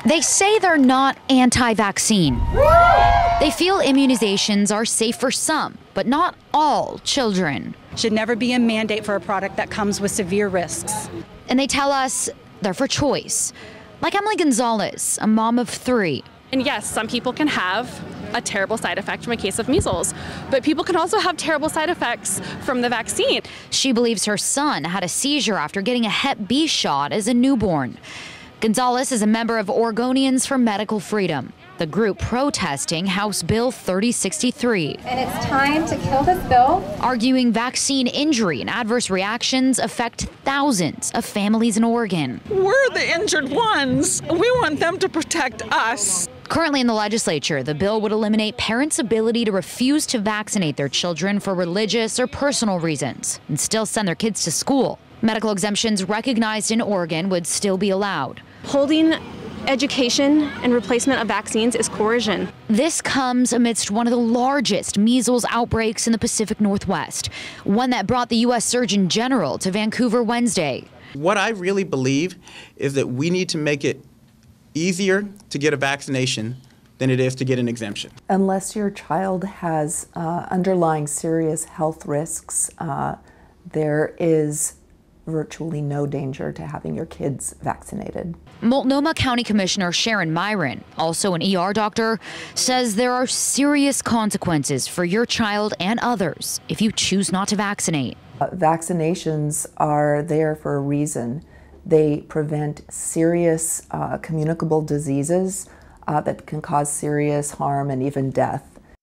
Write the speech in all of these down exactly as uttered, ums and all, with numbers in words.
They say they're not anti-vaccine. They feel immunizations are safe for some, but not all children. Should never be a mandate for a product that comes with severe risks. And they tell us they're for choice. Like Emily Gonzalez, a mom of three. And yes, some people can have a terrible side effect from a case of measles, but people can also have terrible side effects from the vaccine. She believes her son had a seizure after getting a Hep B shot as a newborn. Gonzalez is a member of Oregonians for Medical Freedom, the group protesting House Bill thirty sixty-three. And it's time to kill this bill. Arguing vaccine injury and adverse reactions affect thousands of families in Oregon. We're the injured ones. We want them to protect us. Currently in the legislature, the bill would eliminate parents' ability to refuse to vaccinate their children for religious or personal reasons and still send their kids to school. Medical exemptions recognized in Oregon would still be allowed. Holding education and replacement of vaccines is coercion. This comes amidst one of the largest measles outbreaks in the Pacific Northwest, one that brought the U S Surgeon General to Vancouver Wednesday. What I really believe is that we need to make it easier to get a vaccination than it is to get an exemption. Unless your child has uh, underlying serious health risks, uh, there is virtually no danger to having your kids vaccinated. Multnomah County Commissioner Sharon Myron, also an E R doctor, says there are serious consequences for your child and others if you choose not to vaccinate. Uh, vaccinations are there for a reason. They prevent serious uh, communicable diseases uh, that can cause serious harm and even death.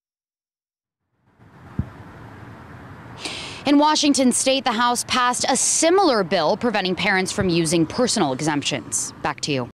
In Washington state, the House passed a similar bill preventing parents from using personal exemptions. Back to you.